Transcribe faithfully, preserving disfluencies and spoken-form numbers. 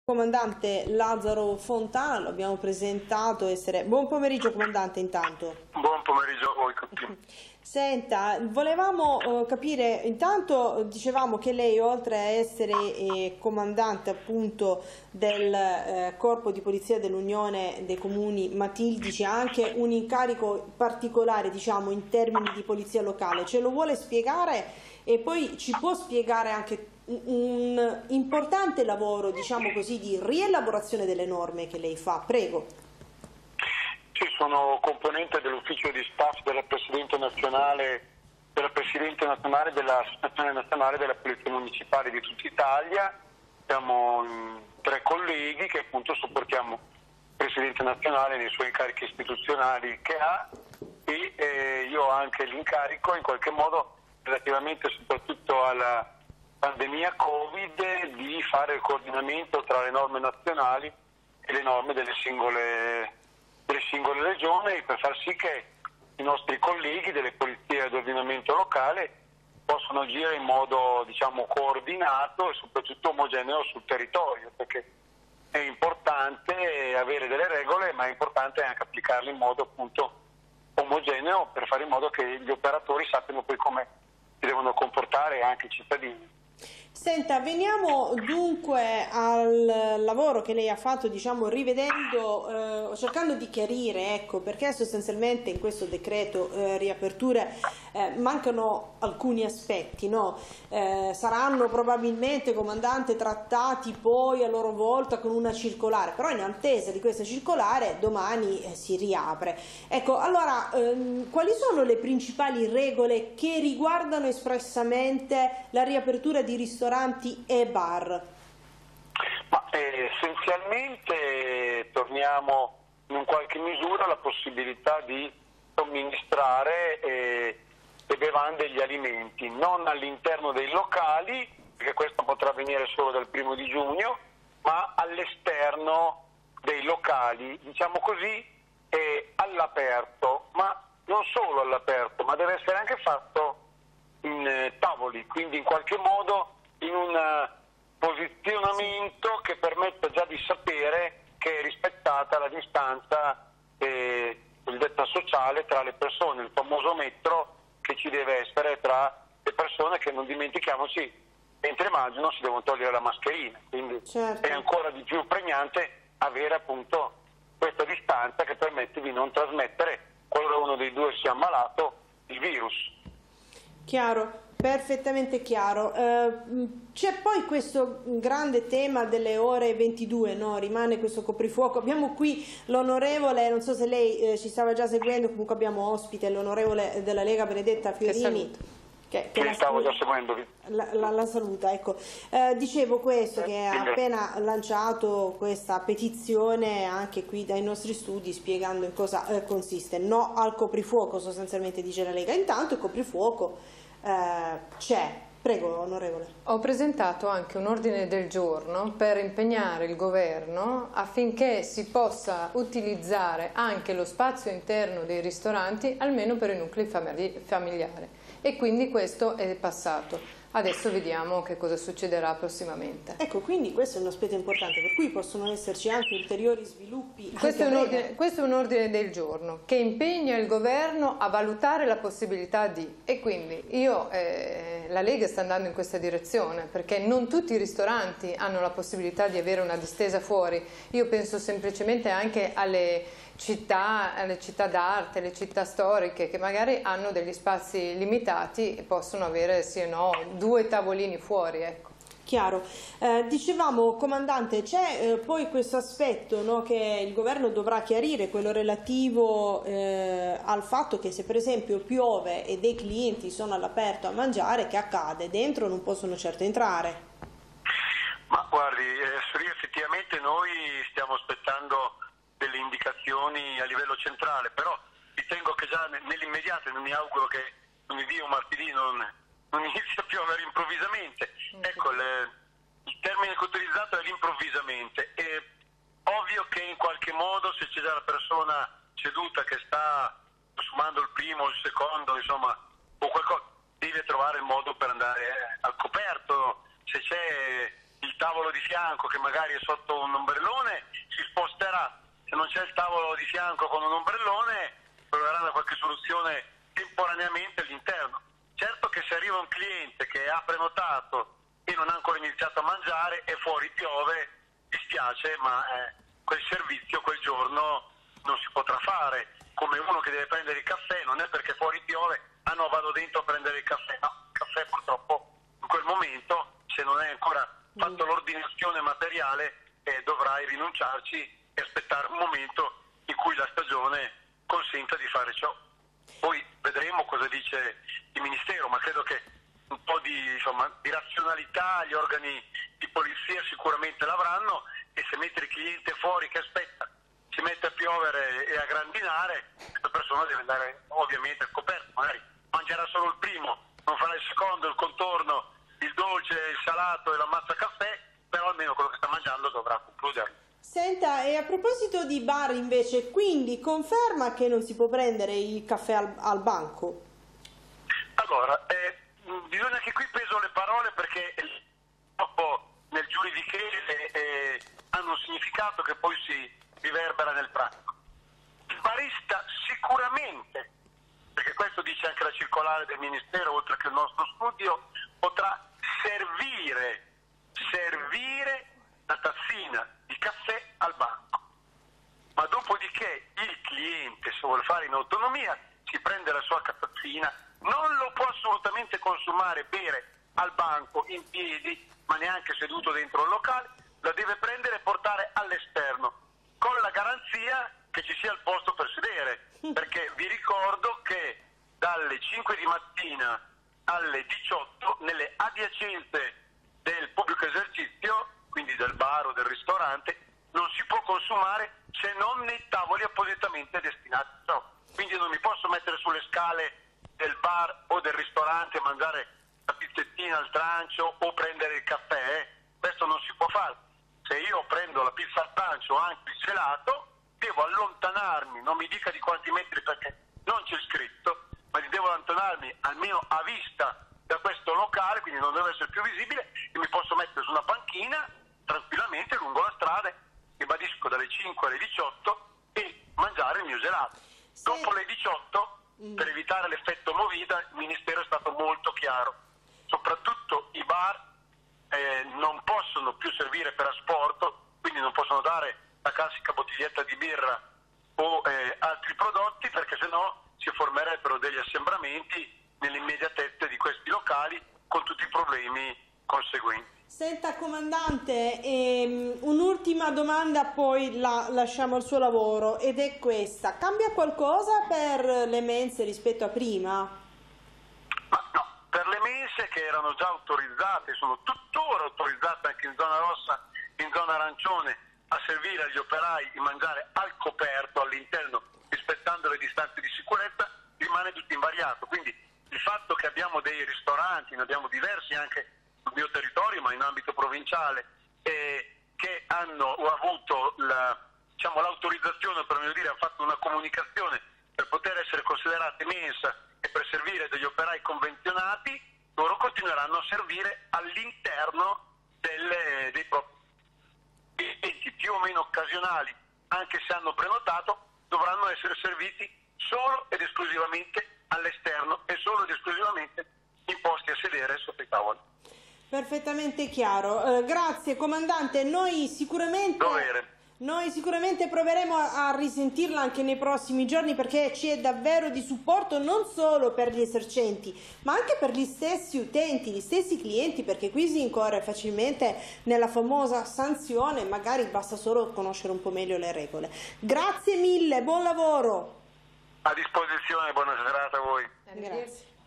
Comandante Lazzaro Fontana, lo abbiamo presentato essere... Buon pomeriggio comandante intanto. Buon pomeriggio a voi tutti. Senta, volevamo eh, capire, intanto dicevamo che lei oltre a essere eh, comandante appunto del eh, Corpo di Polizia dell'Unione dei Comuni Matildici ha anche un incarico particolare diciamo in termini di polizia locale, ce lo vuole spiegare e poi ci può spiegare anche un importante lavoro diciamo così di rielaborazione delle norme che lei fa, prego. Sì, sono componente dell'ufficio di staff della Presidente nazionale della Presidente nazionale dell'Associazione Nazionale della Polizia Municipale di tutta Italia. Siamo mh, tre colleghi che appunto supportiamo il Presidente nazionale nei suoi incarichi istituzionali che ha e eh, io ho anche l'incarico in qualche modo relativamente soprattutto alla pandemia Covid di fare il coordinamento tra le norme nazionali e le norme delle singole delle singole regioni per far sì che i nostri colleghi delle polizie d'ordinamento locale possano agire in modo diciamo coordinato e soprattutto omogeneo sul territorio, perché è importante avere delle regole ma è importante anche applicarle in modo appunto omogeneo per fare in modo che gli operatori sappiano poi come si devono comportare anche i cittadini. Senta, veniamo dunque al lavoro che lei ha fatto, diciamo, rivedendo, eh, cercando di chiarire, ecco, perché sostanzialmente in questo decreto eh, riaperture eh, mancano alcuni aspetti, no? Eh, saranno probabilmente, comandante, trattati poi a loro volta con una circolare, però in attesa di questa circolare domani eh, si riapre. Ecco, allora, ehm, quali sono le principali regole che riguardano espressamente la riapertura di ristoranti e bar? Ma, eh, essenzialmente torniamo in un qualche misura alla possibilità di somministrare eh, le bevande e gli alimenti, non all'interno dei locali, perché questo potrà avvenire solo dal primo di giugno, ma all'esterno dei locali, diciamo così, eh, all'aperto, ma non solo all'aperto, ma deve essere anche fatto in eh, tavoli, quindi in qualche modo in un posizionamento che permetta già di sapere che è rispettata la distanza eh, cosiddetta sociale tra le persone, il famoso metro che ci deve essere tra le persone che non dimentichiamoci mentre mangiano si devono togliere la mascherina, quindi certo. È ancora di più pregnante avere appunto questa distanza che permette di non trasmettere qualora uno dei due sia ammalato il virus. Chiaro. Perfettamente chiaro. Eh, c'è poi questo grande tema delle ore ventidue, no? Rimane questo coprifuoco. Abbiamo qui l'onorevole, non so se lei eh, ci stava già seguendo, comunque abbiamo ospite l'onorevole della Lega Benedetta Fiorini. Che, che, che la stavo già seguendo. La, la, la saluta, ecco. Eh, dicevo questo, che ha appena lanciato questa petizione anche qui dai nostri studi spiegando in cosa eh, consiste. No al coprifuoco sostanzialmente dice la Lega. Intanto il coprifuoco Uh, c'è. Prego, onorevole. Ho presentato anche un ordine del giorno per impegnare il governo affinché si possa utilizzare anche lo spazio interno dei ristoranti almeno per i nuclei familiari e quindi questo è passato. Adesso vediamo che cosa succederà prossimamente. Ecco, quindi questo è un aspetto importante, per cui possono esserci anche ulteriori sviluppi. Questo è, un ordine, questo è un ordine del giorno che impegna il governo a valutare la possibilità di, e quindi io, eh, la Lega sta andando in questa direzione, perché non tutti i ristoranti hanno la possibilità di avere una distesa fuori. Io penso semplicemente anche alle città, alle città d'arte, le città storiche che magari hanno degli spazi limitati e possono avere sì o no due tavolini fuori, ecco. Chiaro. Eh, dicevamo, comandante, c'è eh, poi questo aspetto, no, che il governo dovrà chiarire, quello relativo eh, al fatto che se per esempio piove e dei clienti sono all'aperto a mangiare, che accade? Dentro non possono certo entrare. Ma guardi, eh, effettivamente noi stiamo aspettando delle indicazioni a livello centrale, però ritengo che già nell'immediato, non mi auguro che lunedì o martedì non, non inizi a piovere improvvisamente. Ecco, le, il termine che ho utilizzato è l'improvvisamente. È ovvio che in qualche modo se c'è già la persona seduta che sta consumando il primo o il secondo, insomma, o qualcosa, deve trovare il modo per andare al coperto. Se c'è il tavolo di fianco che magari è sotto un ombrellone si sposterà, se non c'è il tavolo di fianco con un ombrellone troveranno qualche soluzione temporaneamente all'interno. Certo che se arriva un cliente che ha prenotato e non ha ancora iniziato a mangiare e fuori piove, dispiace, ma eh, quel servizio quel giorno non si potrà fare. Come uno che deve prendere il caffè, non è perché fuori piove, ah no, vado dentro a prendere il caffè. No, il caffè purtroppo in quel momento, se non è ancora fatto l'ordinazione materiale, eh, dovrai rinunciarci e aspettare un momento in cui la stagione consenta di fare ciò. Poi vedremo cosa dice il Ministero, ma credo che un po' di, insomma, di razionalità gli organi di polizia sicuramente l'avranno, e se mettere il cliente fuori che aspetta, si mette a piovere e a grandinare, questa persona deve andare ovviamente al coperto, magari mangerà solo il primo, non farà il secondo, il contorno, il dolce, il salato e l'ammazza caffè, però almeno quello che sta mangiando dovrà concluderlo. Senta, e a proposito di bar invece, quindi conferma che non si può prendere il caffè al, al banco? Allora, eh, bisogna che qui peso le parole, perché dopo nel giuridichese eh, hanno un significato che poi si riverbera nel pratico. Il barista sicuramente, perché questo dice anche la circolare del Ministero, oltre che il nostro studio, potrà servire, servire la tazzina di caffè al banco. Ma dopodiché il cliente, se vuole fare in autonomia, si prende la sua tazzina, non lo può assolutamente consumare, bere al banco, in piedi, ma neanche seduto dentro il locale, la deve prendere e portare all'esterno, con la garanzia che ci sia il posto per sedere, perché vi ricordo che dalle cinque di mattina alle diciotto nelle adiacenze del pubblico esercizio, quindi del bar o del ristorante, non si può consumare se non nei tavoli appositamente destinati a ciò. Quindi non mi posso mettere sulle scale del bar o del ristorante e mangiare la pizzettina al trancio o prendere il caffè, eh? Questo non si può fare. Se io prendo la pizza al trancio o anche il gelato, devo allontanarmi, non mi dica di quanti metri perché non c'è scritto, ma devo allontanarmi almeno a vista da questo locale, quindi non deve essere più visibile, e mi posso mettere su una panchina tranquillamente lungo la strada, ribadisco dalle cinque alle diciotto, e mangiare il mio gelato. Sì. Dopo le diciotto, mm. per evitare l'effetto movida, il Ministero è stato molto chiaro. Soprattutto i bar eh, non possono più servire per asporto, quindi non possono dare la classica bottiglietta di birra o eh, altri prodotti, perché sennò si formerebbero degli assembramenti nell'immediatezza di questi locali con tutti i problemi conseguenti. Senta comandante, ehm, un'ultima domanda, poi la lasciamo al suo lavoro, ed è questa: cambia qualcosa per le mense rispetto a prima? Ma no, per le mense che erano già autorizzate, sono tuttora autorizzate anche in zona rossa, in zona arancione, a servire agli operai di mangiare al coperto all'interno, rispettando le distanze di sicurezza, rimane tutto invariato. Quindi il fatto che abbiamo dei ristoranti, ne abbiamo diversi anche sul mio territorio, ma in ambito provinciale, eh, che hanno avuto la, diciamo, l'autorizzazione, per meglio dire, hanno fatto una comunicazione per poter essere considerate mensa e per servire degli operai convenzionati, loro continueranno a servire all'interno delle, dei propri clienti più o meno occasionali, anche se hanno prenotato, dovranno essere serviti solo ed esclusivamente all'esterno e solo ed esclusivamente in posti a sedere sotto i tavoli. Perfettamente chiaro. Eh, grazie comandante, noi sicuramente, noi sicuramente proveremo a, a risentirla anche nei prossimi giorni, perché ci è davvero di supporto non solo per gli esercenti ma anche per gli stessi utenti, gli stessi clienti, perché qui si incorre facilmente nella famosa sanzione, magari basta solo conoscere un po' meglio le regole. Grazie mille, buon lavoro. A disposizione, buona serata a voi. Grazie.